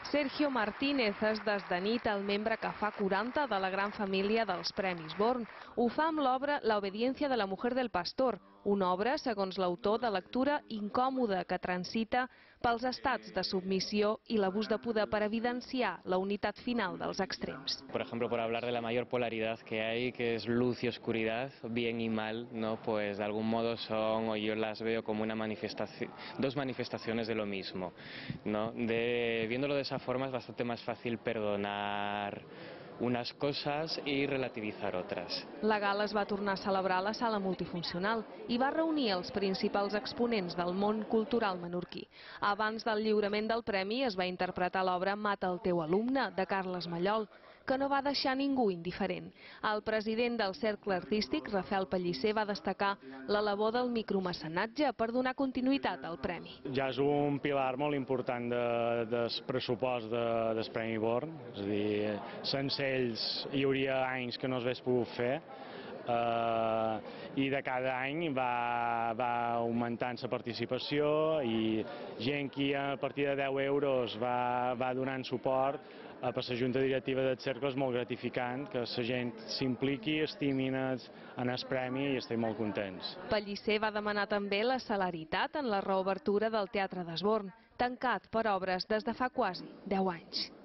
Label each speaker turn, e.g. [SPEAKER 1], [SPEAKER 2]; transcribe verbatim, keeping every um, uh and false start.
[SPEAKER 1] Sergio Martínez és desdenit el membre que fa quaranta de la gran família dels Premis Born. Ho fa amb l'obra La obediencia de la mujer del pastor, una obra, segons l'autor, de lectura incòmoda que transita pels estats de submissió i l'abús de poder per evidenciar la unitat final dels extrems.
[SPEAKER 2] Por ejemplo, por hablar de la mayor polaridad que hay, que es luz y oscuridad, bien y mal, ¿no? Pues de algún modo son, o yo las veo como una manifestación, dos manifestaciones de lo mismo, ¿no? De, viéndolo de esa forma es bastante más fácil perdonar unes coses i relativitzar altres.
[SPEAKER 1] La gala es va tornar a celebrar a la sala multifuncional i va reunir els principals exponents del món cultural menorquí. Abans del lliurament del premi es va interpretar l'obra Mata el teu alumne, de Carles Mallol, que no va deixar ningú indiferent. El president del Cercle Artístic, Rafael Pellicer, va destacar la labor del micromecenatge per donar continuïtat al premi.
[SPEAKER 3] Ja és un pilar molt important de, del pressupost de, del Premi Born, és a dir, sense ells hi hauria anys que no s'hagués pogut fer, eh, i de cada any va, va augmentant la participació i gent que a partir de deu euros va, va donant suport per la junta directiva del cercle. És molt gratificant que la gent s'impliqui, estimin en el premi i estem molt contents.
[SPEAKER 1] Pellicer va demanar també la celeritat en la reobertura del Teatre d'Esborn, tancat per obres des de fa quasi deu anys.